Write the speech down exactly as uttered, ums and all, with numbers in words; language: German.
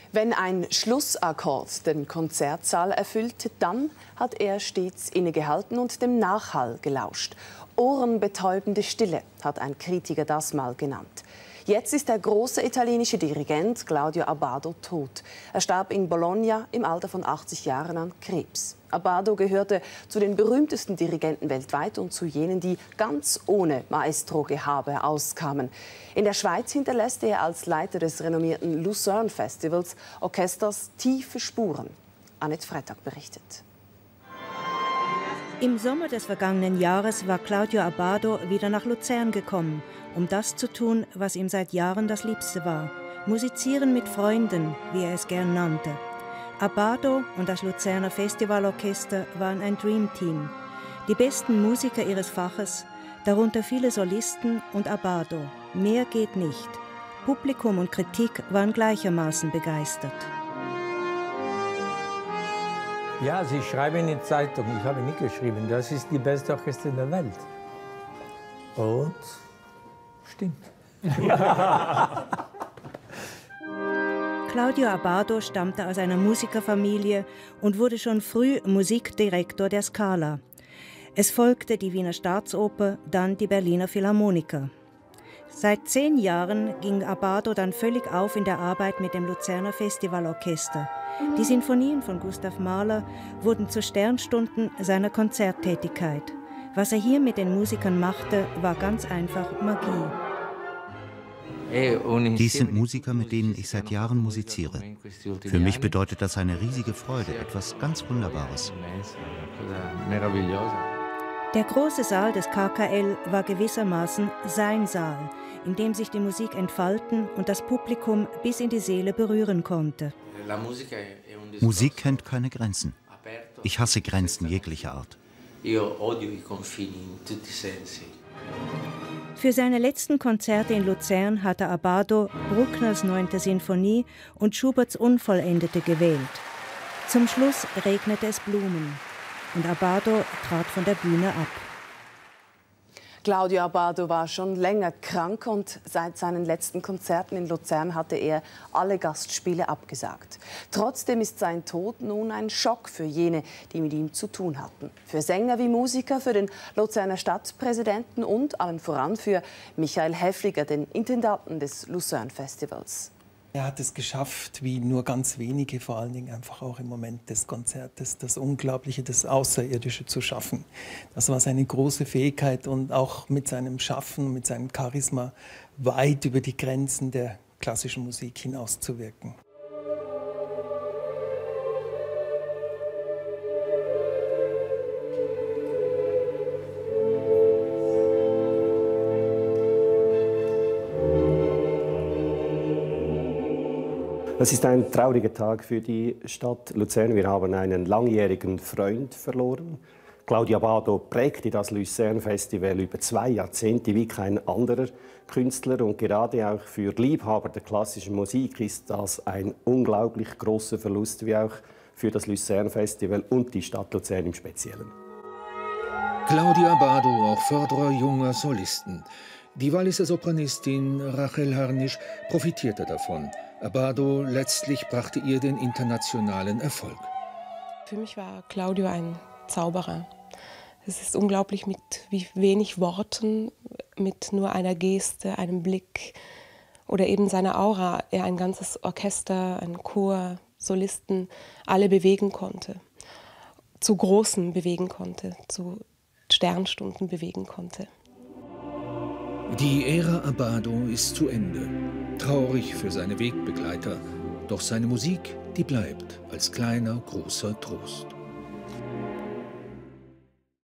Wenn ein Schlussakkord den Konzertsaal erfüllt, dann hat er stets innegehalten und dem Nachhall gelauscht. Ohrenbetäubende Stille hat ein Kritiker das mal genannt. Jetzt ist der große italienische Dirigent Claudio Abbado tot. Er starb in Bologna im Alter von achtzig Jahren an Krebs. Abbado gehörte zu den berühmtesten Dirigenten weltweit und zu jenen, die ganz ohne Maestro-Gehabe auskamen. In der Schweiz hinterlässt er als Leiter des renommierten Lucerne Festivals Orchesters tiefe Spuren. Annette Freitag berichtet. Im Sommer des vergangenen Jahres war Claudio Abbado wieder nach Luzern gekommen, um das zu tun, was ihm seit Jahren das Liebste war: Musizieren mit Freunden, wie er es gern nannte. Abbado und das Luzerner Festivalorchester waren ein Dreamteam. Die besten Musiker ihres Faches, darunter viele Solisten und Abbado. Mehr geht nicht. Publikum und Kritik waren gleichermaßen begeistert. Ja, Sie schreiben in die Zeitung, ich habe nicht geschrieben, das ist die beste Orchester der Welt. Und stimmt. Claudio Abbado stammte aus einer Musikerfamilie und wurde schon früh Musikdirektor der Scala. Es folgte die Wiener Staatsoper, dann die Berliner Philharmoniker. Seit zehn Jahren ging Abbado dann völlig auf in der Arbeit mit dem Luzerner Festivalorchester. Die Sinfonien von Gustav Mahler wurden zu Sternstunden seiner Konzerttätigkeit. Was er hier mit den Musikern machte, war ganz einfach Magie. Dies sind Musiker, mit denen ich seit Jahren musiziere. Für mich bedeutet das eine riesige Freude, etwas ganz Wunderbares. Der große Saal des K K L war gewissermaßen sein Saal, in dem sich die Musik entfalten und das Publikum bis in die Seele berühren konnte. Musik kennt keine Grenzen. Ich hasse Grenzen jeglicher Art. Für seine letzten Konzerte in Luzern hatte Abbado Bruckners neunte Sinfonie und Schuberts Unvollendete gewählt. Zum Schluss regnete es Blumen und Abbado trat von der Bühne ab. Claudio Abbado war schon länger krank und seit seinen letzten Konzerten in Luzern hatte er alle Gastspiele abgesagt. Trotzdem ist sein Tod nun ein Schock für jene, die mit ihm zu tun hatten. Für Sänger wie Musiker, für den Luzerner Stadtpräsidenten und allen voran für Michael Häfliger, den Intendanten des Lucerne Festivals. Er hat es geschafft, wie nur ganz wenige, vor allen Dingen einfach auch im Moment des Konzertes, das Unglaubliche, das Außerirdische zu schaffen. Das war seine große Fähigkeit und auch mit seinem Schaffen, mit seinem Charisma weit über die Grenzen der klassischen Musik hinauszuwirken. Es ist ein trauriger Tag für die Stadt Luzern. Wir haben einen langjährigen Freund verloren. Claudio Abbado prägte das Lucerne Festival über zwei Jahrzehnte wie kein anderer Künstler. Und gerade auch für Liebhaber der klassischen Musik ist das ein unglaublich großer Verlust, wie auch für das Lucerne Festival und die Stadt Luzern im Speziellen. Claudio Abbado, auch Förderer junger Solisten. Die Walliser Sopranistin Rachel Harnisch profitierte davon. Abbado letztlich brachte ihr den internationalen Erfolg. Für mich war Claudio ein Zauberer. Es ist unglaublich, mit wie wenig Worten, mit nur einer Geste, einem Blick oder eben seiner Aura er ein ganzes Orchester, einen Chor, Solisten, alle bewegen konnte. Zu Großen bewegen konnte, zu Sternstunden bewegen konnte. Die Ära Abbado ist zu Ende. Traurig für seine Wegbegleiter. Doch seine Musik, die bleibt als kleiner, großer Trost.